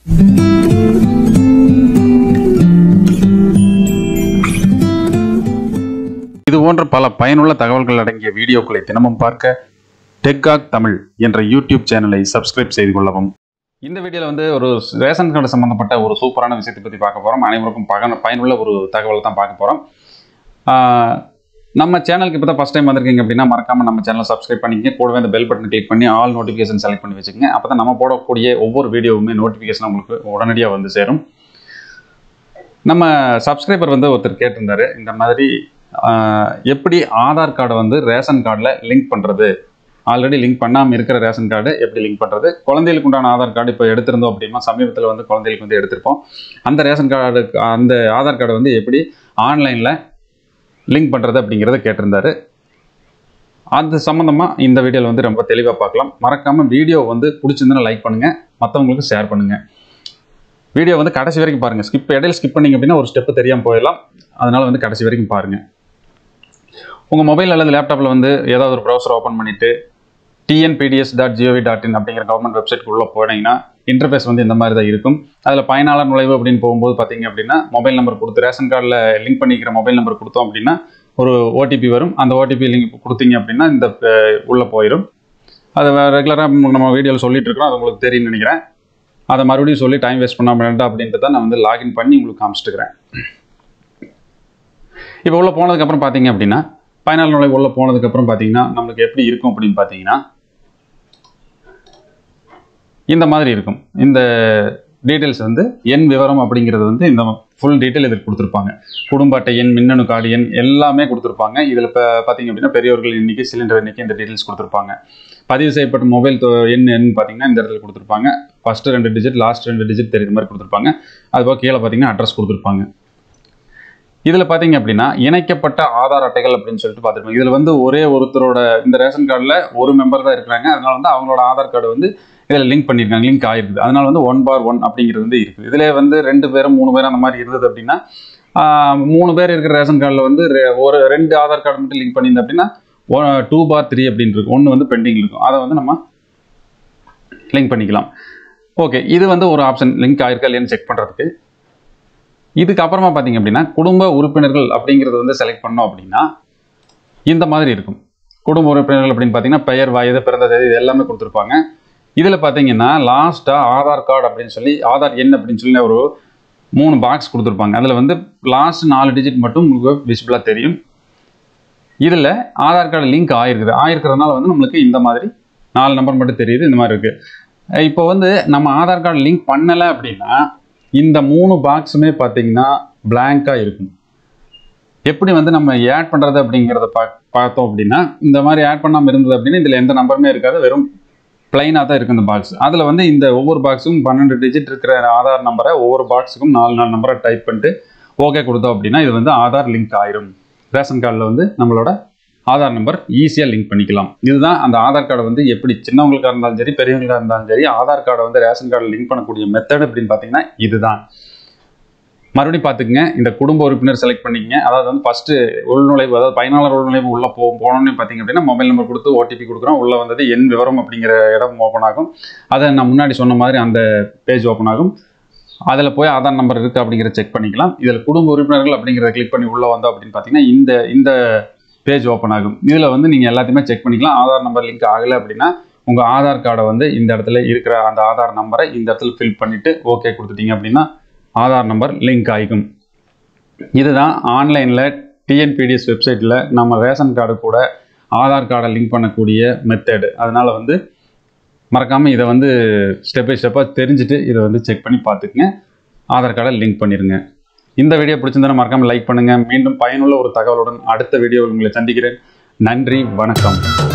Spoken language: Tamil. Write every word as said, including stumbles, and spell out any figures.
இது போன்ற பல பயனுள்ள தகவல்கள் அடங்கிய வீடியோக்களை தினமும் பார்க்க டெக்காக் தமிழ் என்ற யூடியூப் சேனலை சப்ஸ்கிரைப் செய்து கொள்ளவும். இந்த வீடியோவில் வந்து ஒரு ரேஷன் கார்டு சம்பந்தப்பட்ட ஒரு சூப்பரான விஷயத்தை பற்றி பார்க்க போகிறோம். அனைவருக்கும் பக பயனுள்ள ஒரு தகவலை தான் பார்க்க போகிறோம். நம்ம சேனலுக்கு இப்போ தான் ஃபஸ்ட் டைம் வந்திருக்கீங்க அப்படின்னா மறக்காமல் நம்ம சேனலை சப்ஸ்கிரைப் பண்ணிக்கங்க. கூடவே அந்த பெல் பட்டன் கிளிக் பண்ணி ஆல் நோட்டிஃபிகேஷன் செலக்ட் பண்ணி வச்சுக்கோங்க. அப்போ தான் நம்ம போடக்கூடிய ஒவ்வொரு வீடியோவுமே நோட்டிஃபிகேஷன் உங்களுக்கு உடனடியாக வந்து சேரும். நம்ம சப்ஸ்கிரைபர் வந்து ஒருத்தர் கேட்டிருந்தாரு, இந்த மாதிரி எப்படி ஆதார் கார்டை வந்து ரேஷன் கார்டில் லிங்க் பண்ணுறது, ஆல்ரெடி லிங்க் பண்ணாமல் இருக்கிற ரேஷன் கார்டு எப்படி லிங்க் பண்ணுறது, குழந்தைகளுக்கு உண்டான ஆதார் கார்டு இப்போ எடுத்திருந்தோம் அப்படின்னா சமீபத்தில் வந்து குழந்தைகளுக்கு வந்து எடுத்திருப்போம். அந்த ரேஷன் கார்டு அந்த ஆதார் கார்டை வந்து எப்படி ஆன்லைனில் லிங்க் பண்ணுறது அப்படிங்கிறத கேட்டிருந்தாரு. அது சம்மந்தமாக இந்த வீடியோவில் வந்து ரொம்ப தெளிவாக பார்க்கலாம். மறக்காமல் வீடியோ வந்து பிடிச்சிருந்தா லைக் பண்ணுங்கள், மற்றவங்களுக்கு ஷேர் பண்ணுங்கள். வீடியோ வந்து கடைசி வரைக்கும் பாருங்கள். ஸ்கிப் இடையில ஸ்கிப் பண்ணிங்க அப்படின்னா ஒரு ஸ்டெப்பு தெரியாமல் போயிடலாம். அதனால் வந்து கடைசி வரைக்கும் பாருங்கள். உங்கள் மொபைல் அல்லது லேப்டாப்பில் வந்து ஏதாவது ஒரு ப்ரௌசர் ஓப்பன் பண்ணிவிட்டு T N P D S dot G O G dot in அப்படிங்கிற கவர்மெண்ட் வெப்சைட்க்கு உள்ளே போனீங்கன்னா இன்டர்ஃபேஸ் வந்து இந்த மாதிரி தான் இருக்கும். அதில் பயனாளர் நுழைவு அப்படின்னு போகும்போது பார்த்தீங்க அப்படின்னா மொபைல் நம்பர் கொடுத்து ரேஷன் கார்டில் லிங்க் பண்ணிக்கிற மொபைல் நம்பர் கொடுத்தோம் அப்படின்னா ஒரு ஓடிபி வரும். அந்த ஓடிபி லிங்க் கொடுத்தீங்க அப்படின்னா இந்த உள்ளே போயிடும். அதை ரெகுலராக நம்ம வீடியோவில் சொல்லிட்டு இருக்கிறோம், அது உங்களுக்கு தெரியும்னு நினைக்கிறேன். அதை மறுபடியும் சொல்லி டைம் வேஸ்ட் பண்ண வேண்டாம் அப்படின்ட்டு தான் நான் வந்து லாகின் பண்ணி உங்களுக்கு காமிச்சிட்டுக்கிறேன். இப்போ உள்ளே போனதுக்கப்புறம் பார்த்தீங்க அப்படின்னா பயனாளர் நுழைவு உள்ளே போனதுக்கப்புறம் பார்த்தீங்கன்னா நம்மளுக்கு எப்படி இருக்கும் அப்படின்னு பார்த்தீங்கன்னா இந்த மாதிரி இருக்கும். இந்த டீட்டெயில்ஸ் வந்து எண் விவரம் அப்படிங்கிறது வந்து இந்த ஃபுல் டீட்டெயில் இதுக்கு கொடுத்துருப்பாங்க. குடும்ப அட்டை எண், மின்னணு கார்டு எண் எல்லாமே கொடுத்துருப்பாங்க. இதில் இப்போ பார்த்தீங்க அப்படின்னா பெரியவர்கள் எண்ணிக்கை, சிலிண்டர் எண்ணிக்கை இந்த டீட்டெயில்ஸ் கொடுத்துருப்பாங்க. பதிவு செய்யப்பட்ட மொபைல் எண் எண் பார்த்தீங்கன்னா இந்த இடத்துல கொடுத்துருப்பாங்க. ஃபஸ்ட்டு ரெண்டு டிஜிட், லாஸ்ட் ரெண்டு டிஜிட் தெரியுற மாதிரி கொடுத்துருப்பாங்க. அதுபோக கீழே பார்த்தீங்கன்னா அட்ரஸ் கொடுத்துருப்பாங்க. இதில் பார்த்தீங்க அப்படின்னா இணைக்கப்பட்ட ஆதார் அட்டைகள் அப்படின்னு சொல்லிட்டு பார்த்துருப்பாங்க. இதில் வந்து ஒரே ஒருத்தரோட இந்த ரேஷன் கார்டில் ஒரு மெம்பர் தான் இருக்கிறாங்க. அதனால வந்து அவங்களோட ஆதார் கார்டு வந்து இதில் லிங்க் பண்ணியிருக்காங்க, லிங்க் ஆகிருக்குது. அதனால வந்து ஒன் பார் ஒன் அப்படிங்கிறது வந்து இருக்குது. இதில் வந்து ரெண்டு பேரும் மூணு பேரும் அந்த மாதிரி இருந்தது அப்படின்னா மூணு பேர் இருக்கிற ரேஷன் கார்டில் வந்து ஒரு ரெண்டு ஆதார் கார்டு மட்டும் லிங்க் பண்ணியிருந்தது அப்படின்னா டூ பார் த்ரீ அப்படின்னு இருக்கும். ஒன்று வந்து பெண்டிங் இருக்கும். அதை வந்து நம்ம லிங்க் பண்ணிக்கலாம். ஓகே, இது வந்து ஒரு ஆப்ஷன் லிங்க் ஆயிருக்கா இல்லையான்னு செக் பண்ணுறதுக்கு. இதுக்கப்புறமா பார்த்தீங்க அப்படின்னா குடும்ப உறுப்பினர்கள் அப்படிங்கிறது வந்து செலக்ட் பண்ணோம் அப்படின்னா இந்த மாதிரி இருக்கும். குடும்ப உறுப்பினர்கள் அப்படின்னு பார்த்தீங்கன்னா பெயர், வயது, பிறந்த தேதி இது எல்லாமே கொடுத்துருப்பாங்க. இதில் பார்த்தீங்கன்னா லாஸ்ட்டாக ஆதார் கார்டு அப்படின்னு சொல்லி ஆதார் எண் அப்படின்னு சொல்லி ஒரு மூணு பாக்ஸ் கொடுத்துருப்பாங்க. அதில் வந்து லாஸ்ட் நாலு டிஜிட் மட்டும் உங்களுக்கு விசிபிளாக தெரியும். இதில் ஆதார் கார்டு லிங்க் ஆகிருக்குது. ஆகிருக்கிறதுனால வந்து நம்மளுக்கு இந்த மாதிரி நாலு நம்பர் மட்டும் தெரியுது. இந்த மாதிரி இருக்குது. இப்போ வந்து நம்ம ஆதார் கார்டு லிங்க் பண்ணலை அப்படின்னா இந்த மூணு பாக்ஸுமே பார்த்தீங்கன்னா பிளாங்காக இருக்கும். எப்படி வந்து நம்ம ஆட் பண்ணுறது அப்படிங்கிறத பா பார்த்தோம் அப்படின்னா இந்த மாதிரி ஆட் பண்ணாமல் இருந்தது அப்படின்னா இதில் எந்த நம்பருமே இருக்காது, வெறும் பிளைனாக தான் இருக்குது இந்த பாக்ஸ். அதில் வந்து இந்த ஒவ்வொரு பாக்ஸுக்கும் பன்னெண்டு டிஜிட் இருக்கிற ஆதார் நம்பரை ஒவ்வொரு பாக்ஸுக்கும் நாலு நாலு நம்பரை டைப் பண்ணிட்டு ஓகே கொடுத்தோம் அப்படின்னா இது வந்து ஆதார் லிங்க் ஆயிரும். ரேஷன் கார்டில் வந்து நம்மளோட ஆதார் நம்பர் ஈஸியாக லிங்க் பண்ணிக்கலாம். இதுதான் அந்த ஆதார் கார்டை வந்து எப்படி சின்னவங்களுக்காக இருந்தாலும் சரி பெரியவங்களுக்காக இருந்தாலும் சரி ஆதார் கார்டை வந்து ரேஷன் கார்டில் லிங்க் பண்ணக்கூடிய மெத்தட் அப்படின்னு பார்த்தீங்கன்னா இதுதான். மறுபடியும் பார்த்துக்குங்க, இந்த குடும்ப உறுப்பினர் செலக்ட் பண்ணிக்கங்க. அதாவது வந்து ஃபஸ்ட்டு உள்நுழைவு, அதாவது பயனாளர் உள்நுழைவு உள்ளே போ போனோன்னு பார்த்தீங்க அப்படின்னா மொபைல் நம்பர் கொடுத்து ஓடிபி கொடுக்குறோம். உள்ளே வந்தது எண் விவரம் அப்படிங்கிற இடம் ஓப்பன் ஆகும். அதை நான் முன்னாடி சொன்ன மாதிரி அந்த பேஜ் ஓப்பன் ஆகும். அதில் போய் ஆதார் நம்பர் இருக்குது அப்படிங்கிறத செக் பண்ணிக்கலாம். இதில் குடும்ப உறுப்பினர்கள் அப்படிங்கிறத கிளிக் பண்ணி உள்ளே வந்தோம் அப்படின்னு பார்த்தீங்கன்னா இந்த இந்த பேஜ் ஓப்பன் ஆகும். இதில் வந்து நீங்கள் எல்லாத்தையுமே செக் பண்ணிக்கலாம். ஆதார் நம்பர் லிங்க் ஆகலை அப்படின்னா உங்கள் ஆதார் கார்டை வந்து இந்த இடத்துல இருக்கிற அந்த ஆதார் நம்பரை இந்த இடத்துல ஃபில் பண்ணிவிட்டு ஓகே கொடுத்துட்டீங்க அப்படின்னா ஆதார் நம்பர் லிங்க் ஆகிக்கும். இதுதான் ஆன்லைனில் T N P D S வெப்சைட்டில் நம்ம ரேஷன் கார்டு கூட ஆதார் கார்டை லிங்க் பண்ணக்கூடிய மெத்தடு. அதனால் வந்து மறக்காமல் இதை வந்து ஸ்டெப் பை ஸ்டெப்பாக தெரிஞ்சுட்டு இதை வந்து செக் பண்ணி பார்த்துக்குங்க. ஆதார் கார்டை லிங்க் பண்ணிடுங்க. இந்த வீடியோ பிடிச்சிருந்தா மறக்காமல் லைக் பண்ணுங்கள். மீண்டும் பயனுள்ள ஒரு தகவலுடன் அடுத்த வீடியோவில் உங்களை சந்திக்கிறேன். நன்றி, வணக்கம்.